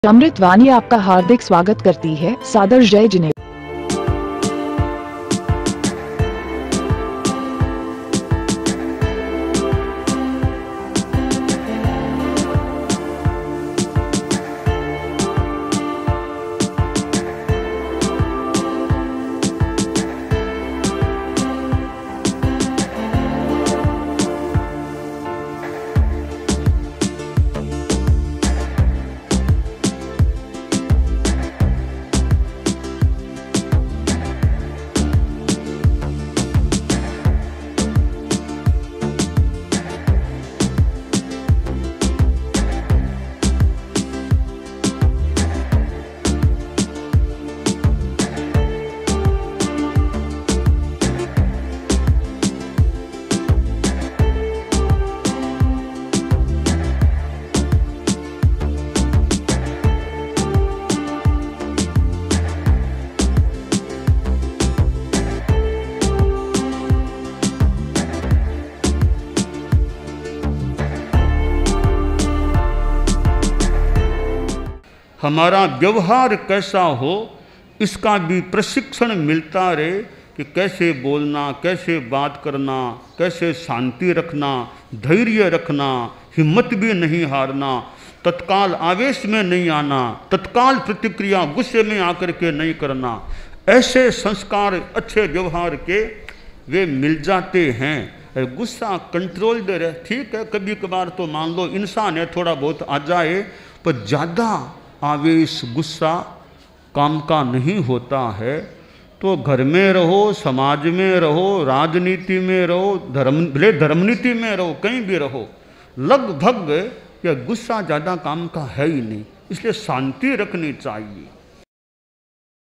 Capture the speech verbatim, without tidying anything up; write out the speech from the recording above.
अमृतवाणी आपका हार्दिक स्वागत करती है। सादर जय जिनेन्द्र। हमारा व्यवहार कैसा हो इसका भी प्रशिक्षण मिलता रहे कि कैसे बोलना, कैसे बात करना, कैसे शांति रखना, धैर्य रखना, हिम्मत भी नहीं हारना, तत्काल आवेश में नहीं आना, तत्काल प्रतिक्रिया गुस्से में आकर के नहीं करना। ऐसे संस्कार अच्छे व्यवहार के वे मिल जाते हैं। गुस्सा कंट्रोल दे रहे, ठीक है, कभी कभार तो मान लो इंसान है, थोड़ा बहुत आ जाए, पर ज़्यादा आवेश गुस्सा काम का नहीं होता है। तो घर में रहो, समाज में रहो, राजनीति में रहो, धर्म भले धर्मनीति में रहो, कहीं भी रहो, लगभग यह गुस्सा ज़्यादा काम का है ही नहीं। इसलिए शांति रखनी चाहिए।